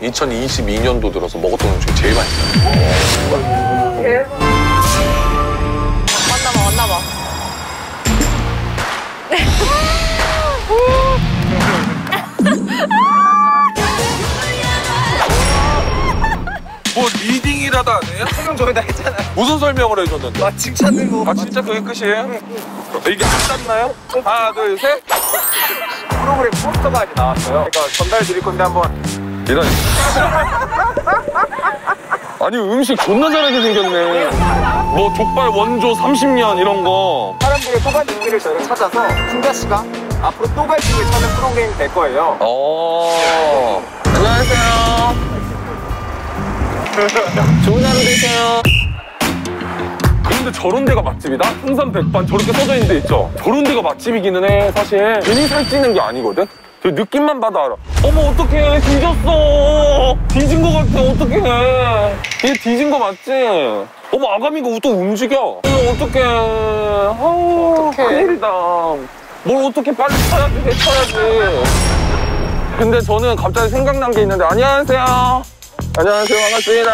2022년도 들어서 먹었던 음식 중에 제일 맛있어요. 대박. 왔나봐. 뭐 리딩이라도 안 해요? 설명 좀 해다 했잖아요. 무슨 설명을 해줬는데? 마침 찾는 거. 아 진짜 그게 끝이에요? 이게 안 닿나요? 하나 둘 셋. 프로그램 포스터가 아직 나왔어요. 그러니까 전달 드릴 건데 한번. 이런. 아니 음식 존나 잘하게 생겼네. 뭐 족발 원조 30년 이런 거. 사람들의 소갈비를 저희가 찾아서 풍자 씨가 앞으로 또갈비를 찾는 프로그램이 될 거예요. 안녕하세요. 좋은 하루 되세요. 근데 저런 데가 맛집이다? 풍산 백반 저렇게 써져 있는 데 있죠? 저런 데가 맛집이기는 해 사실. 괜히 살찌는 게 아니거든? 저 느낌만 봐도 알아. 어머 어떡해 뒤졌어. 뒤진 거 같아 어떡해. 얘 뒤진 거 맞지? 어머 아가미가 또 움직여. 어떡해. 아우 큰일이다. 뭘 어떻게 빨리 쳐야지 대쳐야지. 근데 저는 갑자기 생각난 게 있는데. 안녕하세요. 안녕하세요 반갑습니다.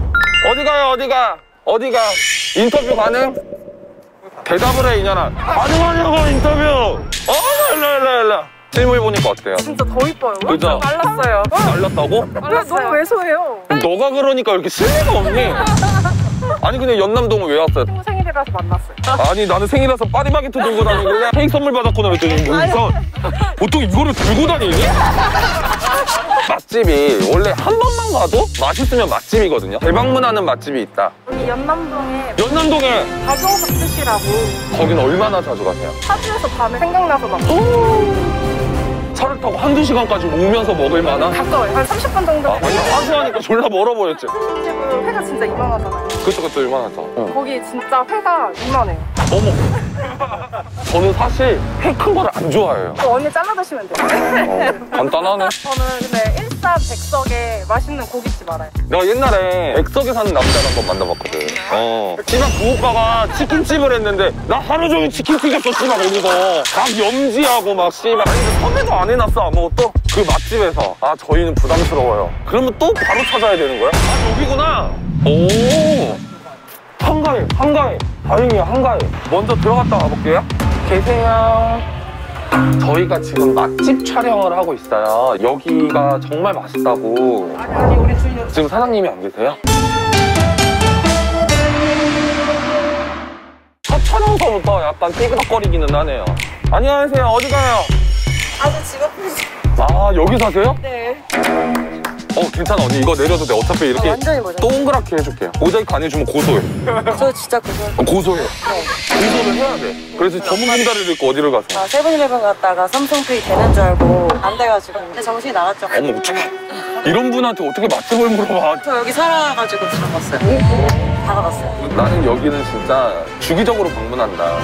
어디가 인터뷰 가능? 대답을 해 이년아. 가능하냐고 인터뷰. 일로 실물 보니까 어때요? 진짜 더 이뻐요. 그죠? 말랐어요. 말랐다고? 말랐어요. 너무 왜소해요. 너가 그러니까 이렇게 실례가 없니? 아니 근데 연남동은 왜 왔어요? 친구 생일이라서 만났어요. 아니 나는 생일이라서 파리바게트 들고 다니길래 케이크 선물 받았구나 그랬더니 뭐 이상. 보통 이거를 들고 다니니? 맛집이 원래 한 번만 가도 맛있으면 맛집이거든요. 대방문하는 맛집이 있다. 여기 연남동에 가정석 스시라고. 거긴 얼마나 자주 가세요? 파주에서 밤에 생각나서 막 차를 타고 한두 시간까지 오면서 먹을 만한? 가까워요. 한 30분 정도. 아니 하수하니까 졸라 멀어 보였지. 집은 회가 진짜 이만하잖아요. 그쵸 얼마나죠? 거기 진짜 회가 이만해요. 어머. 저는 사실 회 큰 거를 안 좋아해요. 언니 잘라 드시면 돼요. 간단하네. 저는 근데 일산백석에 맛있는 고깃집 알아요. 내가 옛날에 백석에 사는 남자를 한번 만나봤거든. 씨발 그 오빠가 치킨집을 했는데 나 하루 종일 치킨 튀겼어 씨발 거기서. 막 염지하고 막 씨발. 아니 근데 섭외도 안 해놨어 아무것도. 그 맛집에서 아 저희는 부담스러워요. 그러면 또 바로 찾아야 되는 거야? 아 여기구나. 오 한가해. 다행이야 한가해. 먼저 들어갔다 와볼게요. 계세요. 저희가 지금 맛집 촬영을 하고 있어요. 여기가 정말 맛있다고. 아니 우리 주인은 지금 사장님이 안 계세요? 첫 촬영서부터 약간 삐그덕거리기는 하네요. 안녕하세요. 어디 가요? 아저 집 앞에서. 아 여기 사세요? 네. 괜찮아 언니 이거 내려도 돼. 어차피 이렇게 완전히 모자이크. 동그랗게 해줄게요. 모자이크 안 해주면 고소해. 저 진짜 그거. 고소해. 고소를 해야 돼. 그래서 전문 분다리를 입고 어디를 가세요? 세븐일레븐 갔다가 삼성페이 되는 줄 알고 안 돼가지고 근데 정신이 나갔죠. 어머 어떡해. 이런 분한테 어떻게 맛집을 물어봐. 저 여기 살아가지고 들어갔어요. 다 가봤어요. 나는 여기는 진짜 주기적으로 방문한다.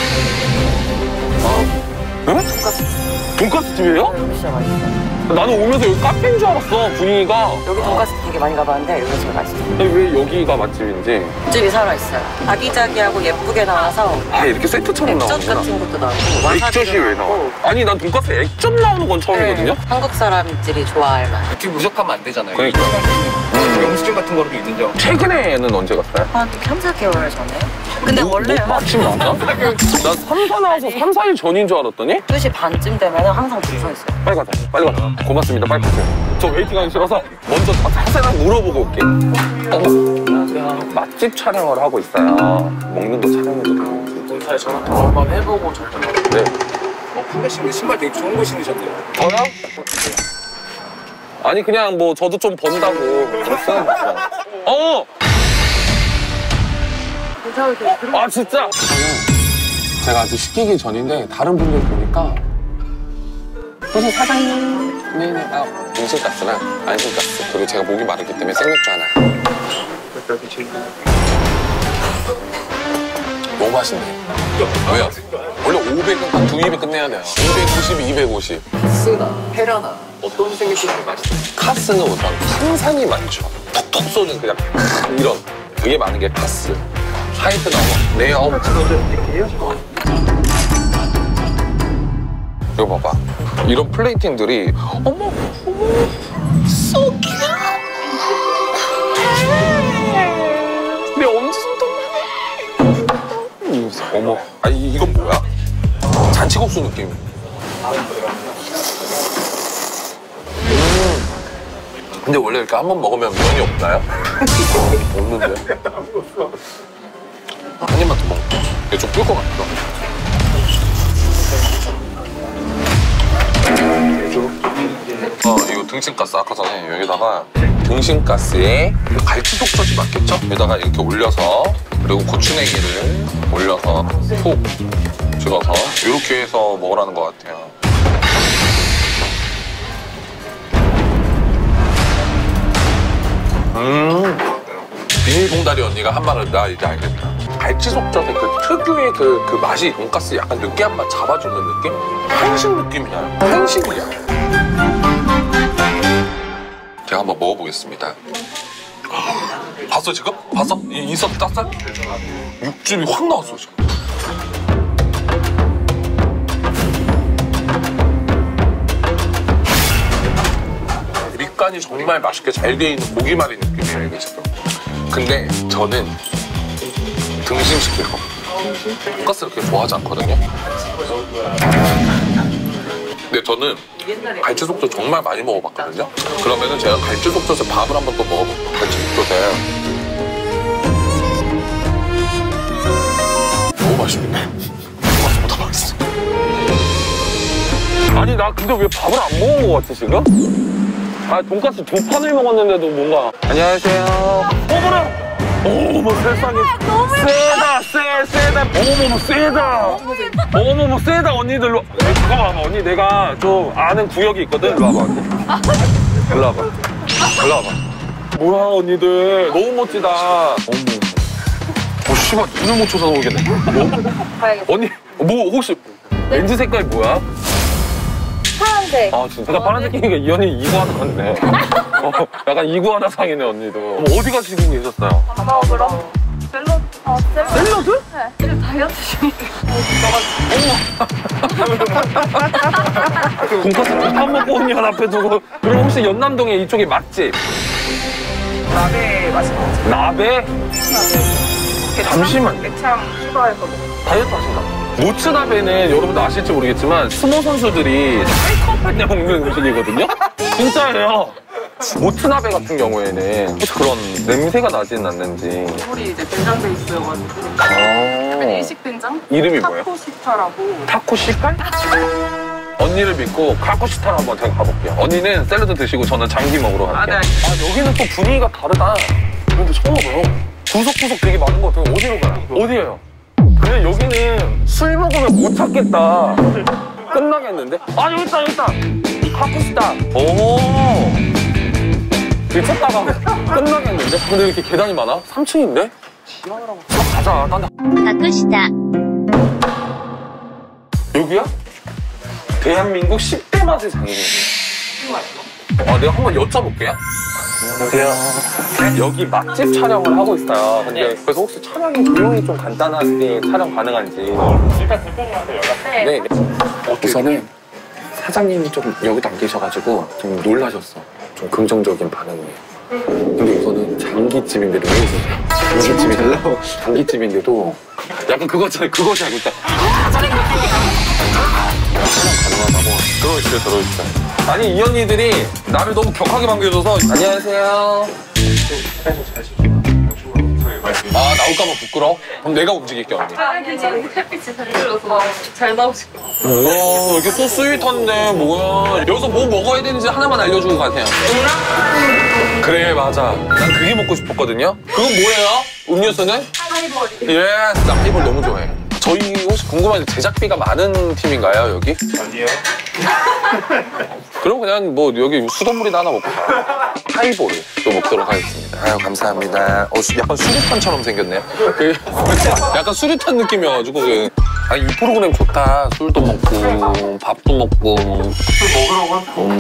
응? 돈가스 집이에요? 여기 진짜 맛있어요. 나는 오면서 여기 카페인 줄 알았어 분위기가. 여기 돈가스 되게 많이 가봤는데 여기가 제일 맛있어요. 근데 왜 여기가 맛집인지. 집이 살아있어요. 아기자기하고 예쁘게 나와서 아 이렇게 세트처럼 액젓 나오는구나. 같은 것도 나오고 액젓이 왜 나와? 아니 난 돈가스 액젓 나오는 건 처음이거든요? 한국 사람들이 좋아할 맛. 이렇게 무조건 안 되잖아요. 그러니까. 영수증 같은 거로도 있는죠. 최근에는 언제 갔어요? 한 3, 4개월 전에? 근데 원래 한 마침 맞아? 나 3사 나와서 3, 4일 전인 줄 알았더니 2시 반쯤 되면 항상 줄 서 있어요. 빨리 가자 빨리 가자. 고맙습니다 빨리 가세요. 저 웨이팅하기 싫어서 먼저 다 자세하게 물어보고 올게. 안녕하세요. 맛집 촬영을 하고 있어요. 먹는 거 촬영해도 되는지. 본사에 전화 통화 한번 해보고 줬던 거. 네. 풍자 씨는 신발 되게 좋은 거 신으셨네요. 저요? 아니 그냥 뭐 저도 좀 번다고 그랬어요. 아 진짜? 제가 아직 시키기 전인데 다른 분들 보니까 무슨 사장님 네네 음식가스랑 안심가스 그리고 제가 목이 마르기 때문에 생맥주 하나. 여기 제일 너무 맛있네. 왜요? 원래 500은 딱 2입에 끝내야 돼요. 250, 250. 카스나 페라나 어떤 생맥주가 맛있어요? 카스는 우선 탄산이 많죠. 톡톡 쏘는 그냥 이런 그게 많은 게 카스. 하이트 나오고 네 이거 봐봐. 이런 플레이팅들이 어머 so cute. 어머. 아니, 이건 뭐야? 잔치국수 느낌. 근데 원래 이렇게 한 번 먹으면 면이 없나요? 없는데. 한 입만 더 먹을게. 이게 좀 꿀 것 같아. 이거 등심가스 아까 전에 여기다가 등심가스에 갈치속젓이 맞겠죠? 여기다가 이렇게 올려서 그리고 고추냉이를 올려서 푹 찍어서 이렇게 해서 먹으라는 것 같아요. 비닐봉다리 언니가 한 말을 나 이제 알겠다. 갈치속젓의 그 특유의 그 맛이 돈가스 약간 느끼한 맛 잡아주는 느낌? 한식 느낌이 나요. 한식이야. 제가 한번 먹어보겠습니다. 봤어 지금? 봤어? 인서트 땄어? 육즙이 확 나왔어 지금. 밑간이 정말 맛있게 잘 돼 있는 고기말이 느낌이에요 이게 지금. 근데 저는 등심 시킬 거. 돈가스를 그렇게 좋아하지 않거든요. 근데 저는 갈치속젓 정말 많이 먹어봤거든요. 그러면은 제가 갈치속젓에 밥을 한번 또 먹어볼게요. 갈치속젓에 너무 맛있네. 돈가스보다 맛있어. 아니 나 근데 왜 밥을 안 먹은 거 같지 지금? 아 돈가스 2판을 먹었는데도 뭔가. 안녕하세요. 어머나. 어머 세상에. 세다 세다. 어머머 세다. 어머머 세다 언니들로. 잠깐만 언니 내가 좀 아는 구역이 있거든. 일로 와봐 언니. 일로 와봐. 일로 와봐. 뭐야 언니들 너무 멋지다. 어머. 씨발 눈을 못 쳐서 오겠네. 뭐? 언니 뭐 혹시 렌즈 색깔이 뭐야? 파란색. 아 진짜 파란색이니까 이 언니 이구아나 같네. 약간 이구아나 상이네 언니도. 어디 가시고 계셨어요? 밥 먹으러. 샐러드. 샐러드? 네. 이거 다이어트 중이에요. 돈가스 밥 먹고 언니 하나 앞에 두고. 그럼 혹시 연남동에 이쪽에 맛집? 나베 맛있는 나베? 잠시만요. 대창 추가해서 먹어요. 다이어트 하신다. 모츠나베는 여러분도 아실지 모르겠지만 스모 선수들이 사이코패 때 먹는 음식이거든요? 진짜예요. 모츠나베 같은 경우에는 혹시 그런 냄새가 나지는 않는지. 우리 이제 된장 베이스여가지고. 아 일식 된장? 이름이 뭐예요? 타코시타라고. 타코시칼? 언니를 믿고 카코시타로 한번 제가 가볼게요. 언니는 샐러드 드시고 저는 장기 먹으러 갈게요. 네. 아 여기는 또 분위기가 다르다. 근데 처음 와봐요. 구석구석 되게 많은 것 같아요. 어디로 가요? 어디예요? 근데 여기는 술 먹으면 못 찾겠다. 끝나겠는데? 아 여기 있다 여기 있다. 카쿠시다. 오. 여기 찾다가 끝나겠는데? 근데 이렇게 계단이 많아? 3층인데? 가자. 난 隠した 여기야? 대한민국 10대 맛의 장인이네. 아 내가 한번 여쭤볼게요. 안녕하세요. 여기 맛집 촬영을 하고 있어요. 근데 그래서 혹시 촬영이 비용이 좀 간단하게 촬영 가능한지. 일단 대표님한테 연락. 네. 우선은 사장님이 좀 여기도 안 계셔가지고 좀 놀라셨어. 좀 긍정적인 반응이에요. 근데 우선은 장기집인데도 왜 있어요? 장기집인데도 약간 그거잖아요. 그것이 알고 있다. 촬영 가능하다고. 들어오시죠, 들어오시죠. 아니 이 언니들이 나를 너무 격하게 반겨줘서. 안녕하세요. 아 나올까봐 부끄러워? 그럼 내가 움직일게 언니. 괜찮아요. 햇빛이 잘 들어서 잘 나오실 거예요. 우와 이렇게 소 스윗한데 뭐야. 여기서 뭐 먹어야 되는지 하나만 알려주고 가세요. 그래 맞아. 난 그게 먹고 싶었거든요. 그건 뭐예요? 음료수는? 하이볼이. 예스 나 하이볼 너무 좋아해. 저희 혹시 궁금한데 제작비가 많은 팀인가요 여기? 아니에요. 그럼 그냥 뭐 여기 수돗물이나 하나 먹고 하이볼을 또 먹도록 하겠습니다. 아유 감사합니다. 약간 수류탄처럼 생겼네요. 약간 수류탄 느낌이어가지고 이 프로그램 좋다. 술도 먹고 밥도 먹고. 술 먹으라고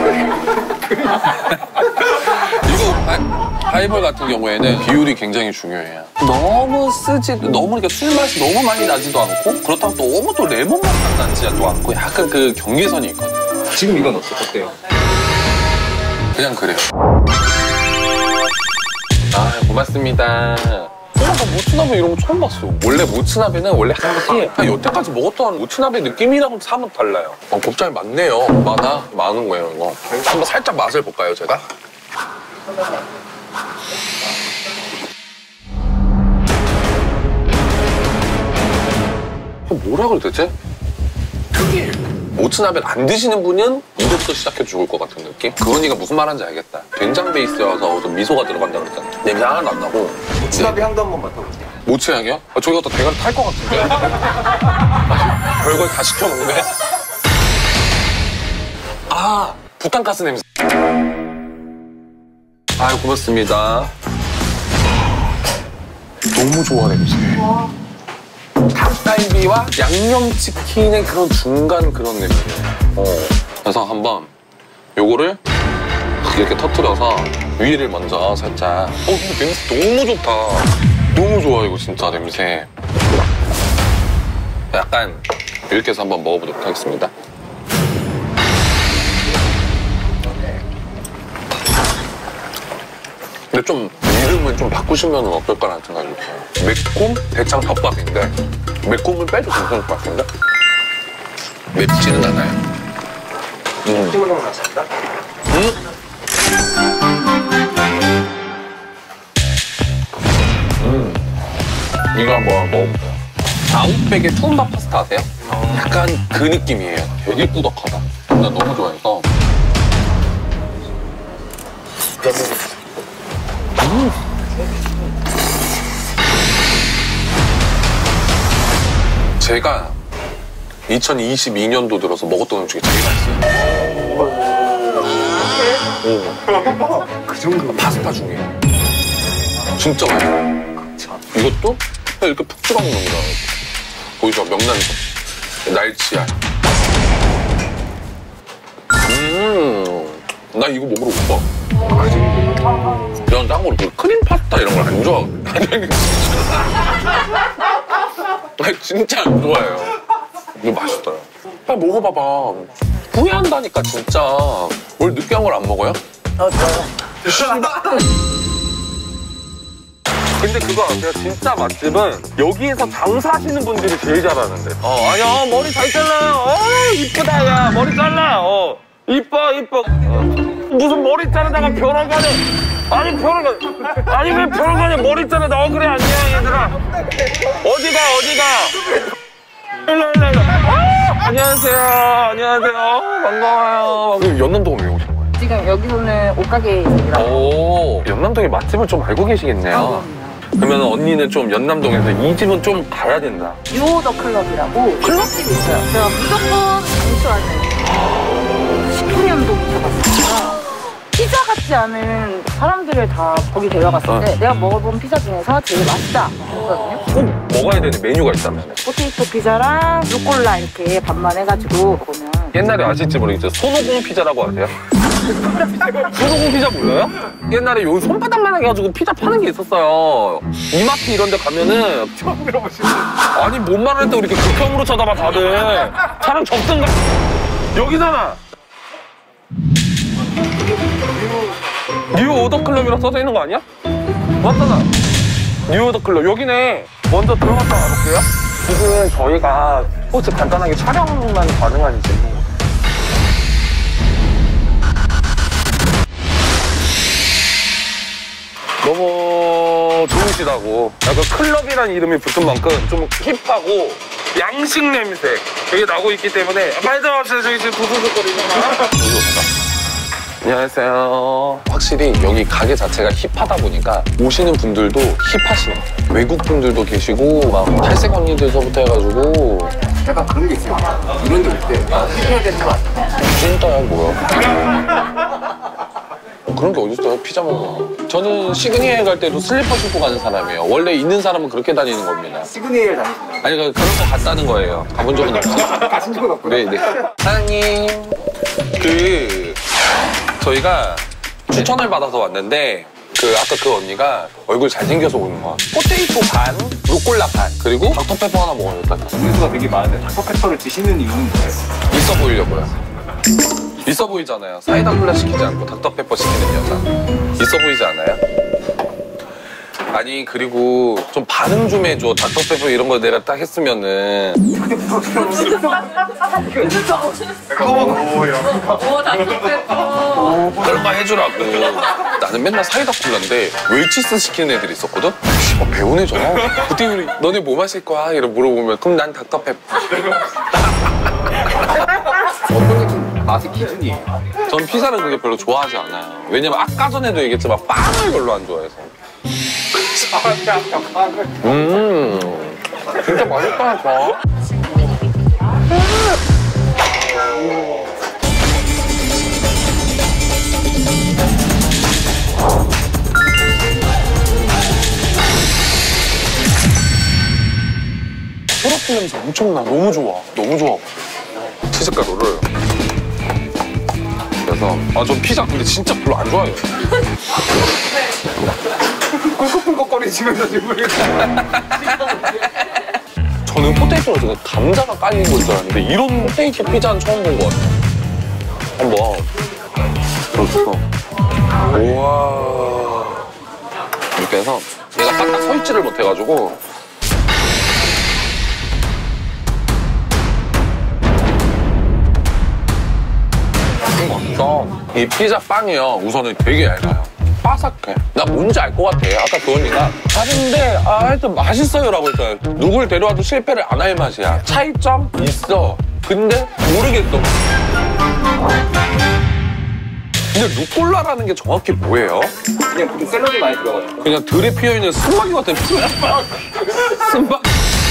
이거 하이볼 같은 경우에는 비율이 굉장히 중요해요. 너무 너무 이렇게 술 맛이 너무 많이 나지도 않고 그렇다고 너무 또 레몬 맛만 나지도 않고 약간 그 경계선이 있거든요. 지금 이건 어때요? 그냥 그래요. 아 고맙습니다. 모츠나베 이런 거 처음 봤어. 원래 모츠나베는 원래 향이 여태까지 먹었던 모츠나베 느낌이랑은 사뭇 달라요. 곱창이 많네요. 많은 거예요, 이거. 한번 살짝 맛을 볼까요, 제가? 뭐라 그래야 되지? 특이해요. 모츠나베를 안 드시는 분은 이것부터 시작해 죽을 것 같은 느낌? 그 언니가 무슨 말하는지 알겠다. 된장 베이스여서 좀 미소가 들어간다 그랬잖아. 냄새 하나도 안 나고. 모츠나베 향도 한번 맡아보세요. 모츠 향이요? 저기가 또 대가리 탈 것 같은데? 별걸 다 시켜먹네. 아, 부탄가스 냄새. 아유, 고맙습니다. 너무 좋아, 냄새. 닭갈비와 양념치킨의 그런 중간 그런 냄새예요. 그래서 한번 요거를 이렇게 터뜨려서 위를 먼저 살짝. 근데 냄새 너무 좋다. 너무 좋아, 이거 진짜 냄새. 약간 이렇게 해서 한번 먹어보도록 하겠습니다. 근데 좀 이름을 좀 바꾸시면 어떨까라는 생각이 들어요. 매콤 대창 덮밥인데 매콤을 빼도 괜찮을 것 같은데? 맵지는 않아요. 찜으로 나십니다. 이거 한번 먹어볼게요. 아웃백의 투움밥 파스타 아세요? 약간 그 느낌이에요. 되게 꾸덕하다. 나 너무 좋아해서. 제가 2022년도 들어서 먹었던 음식이 제일 맛있어요. 그 정도. 파스타 중에. 진짜 맛있어요. 이것도 그냥 이렇게 푹 찍어 먹는 거다. 보이죠? 명란젓, 날치알. 나 이거 먹으러 못 가. 난 짱으로 그 크림 파스타 이런 걸 안 좋아하거든. 아니, 진짜 안 좋아해요. 이거 맛있어요. 빨리 먹어봐봐. 후회한다니까, 진짜. 원래 느끼한 걸 안 먹어요? 좋아요. 근데 그거 아세요? 진짜 맛집은 여기에서 장사하시는 분들이 제일 잘하는데. 아니야, 머리 잘 잘라요. 이쁘다, 야. 머리 잘라. 이뻐. 무슨 머리 자르다가 벼랑 가냐. 아니, 벼랑 가냐. 아니, 왜 벼랑 가냐. 머리 자르다. 그래, 안녕, 얘들아. 어디가. 일로. 안녕하세요. 반가워요. 연남동은 왜 오신 거예요? 지금 여기서는 옷가게 있습니다. 오, 연남동의 맛집을 좀 알고 계시겠네요. 그러면 언니는 좀 연남동에서 이 집은 좀 가야 된다. 유오더 클럽이라고 클럽집이 있어요. 제가 무조건 강추하는 식후련도 잡았어요. 피자 같지 않은 사람들을 다 거기 데려갔을 때 내가 먹어본 피자 중에서 제일 맛있다 그랬거든요. 꼭 먹어야 되는 메뉴가 있다면. 포테이토 피자랑 루꼴라 이렇게 반반 해가지고 먹으면 옛날에 아실지 모르겠죠. 손오공 피자라고 아세요? 손오공 피자 몰라요? 옛날에 여기 손바닥만 해가지고 피자 파는 게 있었어요. 이마트 이런 데 가면은 처음 들어보시네. 아니 뭔 말을 해도 이렇게 극혐으로 쳐다봐 다들. 차랑 접든가. 여기잖아. 뉴 오더 클럽이라고 써져 있는 거 아니야? 맞잖아. 뉴 오더 클럽 여기네. 먼저 들어갔다 와볼게요. 지금 저희가 혹시 간단하게 촬영만 가능한지. 너무 좋으시다고. 약간 클럽이라는 이름이 붙은 만큼 좀 힙하고 양식 냄새 여기 나고 있기 때문에 빨리 들어가세요. 저기 지금 부스스거리는 거. 안녕하세요. 확실히 여기 가게 자체가 힙하다 보니까 오시는 분들도 힙하시네. 외국 분들도 계시고 막 탈색 언니들서부터 해가지고 약간 그런 게 있어요. 이런 데 올 때 해야 되는 거 같아요. 찐따야 뭐야. 그런 게 어딨어요? 피자 먹어. 저는 시그니엘 갈 때도 슬리퍼 신고 가는 사람이에요. 원래 있는 사람은 그렇게 다니는 겁니다. 시그니엘 다니시나요? 아니 그런 거 같다는 거예요. 가본 적은 없어요. 가신 적은 없고요. 네. 사장님, 저희가 추천을 받아서 왔는데 아까 그 언니가 얼굴 잘생겨서 오는 거야. 포테이토 반, 루꼴라 반, 그리고 닥터페퍼 하나 먹어야겠다. 분수가 되게 많은데 닥터페퍼를 드시는 이유는 뭐예요? 있어 보이려고요. 있어 보이잖아요. 사이다 콜라 시키지 않고 닥터페퍼 시키는 여자. 있어 보이지 않아요? 아니 그리고 좀 반응 좀 해줘. 닥터페퍼 이런 거 내가 딱 했으면은. 그런 거 해주라고. 나는 맨날 사이다 콜라인데 웰치스 시키는 애들이 있었거든? 배운 애잖아. 그때 우리 너네 뭐 마실 거야? 이러고 물어보면 그럼 난 닥터페퍼. 어떤 게 좀 맛의 기준이에요? 전 피자를 그렇게 별로 좋아하지 않아요. 왜냐면 아까 전에도 얘기했지만 빵을 별로 안 좋아해서. 진짜 맛있다, 저. 초록빛 냄새 엄청나. 너무 좋아. 너무 좋아. 치즈가루를. 그래서 전 피자 근데 진짜 별로 안 좋아해요. 꿀꺽꿀꺽거리시면서 지금 저는 포테이토가 되게 감자가 깔린 걸 줄 알았는데 이런 포테이토 피자는 처음 본 것 같아요. 한번 들어줬어. 우와. 이렇게 해서 얘가 딱딱 서 있지를 못해가지고 이 피자 빵이요 우선은 되게 얇아요. 바삭해. 나 뭔지 알 것 같아. 아까 그 언니가 다른데 하여튼 맛있어요라고 했잖아요. 누굴 데려와도 실패를 안 할 맛이야. 차이점 있어. 근데 모르겠어. 근데 루꼴라라는 게 정확히 뭐예요? 그냥 보통 샐러리 많이 들어가요. 그냥 들에 피어있는 순박이 같은 순박. 순박.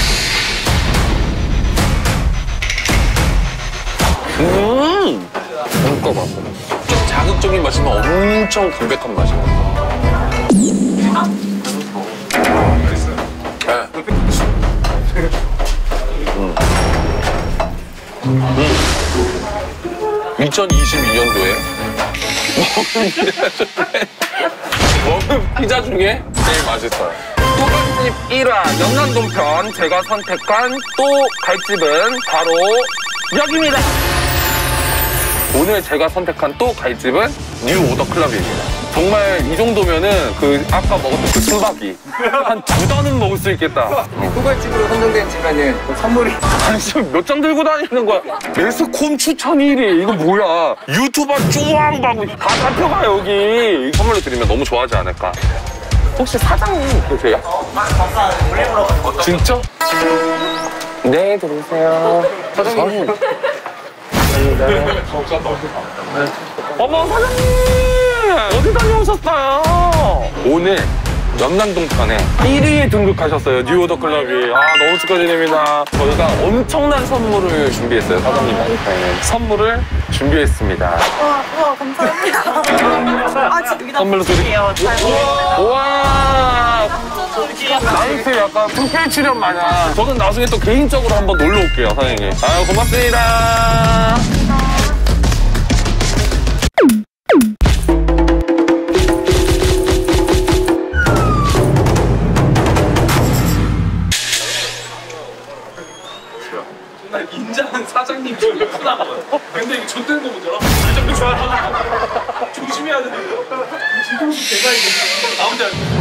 잠깐만. 좀 자극적인 맛이면 엄청 담백한 맛이야. 네. 2022년도에 먹은 피자 중에 제일 맛있어요. 또갈집 1화 영남동편 제가 선택한 또 갈집은 바로 여기입니다. 오늘 제가 선택한 또 갈집은 뉴 오더 클럽입니다. 정말 이 정도면은 그 아까 먹었던 그 순박이 한 2단은 먹을 수 있겠다. 후갈집으로 선정된 집에는 선물이 아니 지금 몇 장 들고 다니는 거야? 매스콤 추천 1위 이거 뭐야? 유튜버 쪼왕하고 다 잡혀가 여기. 선물로 드리면 너무 좋아하지 않을까? 혹시 사장님 계세요? 진짜? 네 들어오세요. 사장님. 어머 사장님 어디 다녀오셨어요? 오늘 연남동편에 1위에 등극하셨어요. 뉴 오더 클럽이. 너무 축하드립니다. 저희가 엄청난 선물을 준비했어요. 사장님한테 선물을 준비했습니다. 와, 감사합니다. 진짜 여기다 선물로 드릴게요. 우와 나이스 약간 품평 출연 마냥. 저는 나중에 또 개인적으로 한번 놀러 올게요 사장님. 고맙습니다. 인자한 사장님 좀 예쁘나 봐요. 근데 이거 좆되는 거 보잖아. 이 정도 좋아하는 조심해야 돼. 지금 제가 이제 아무데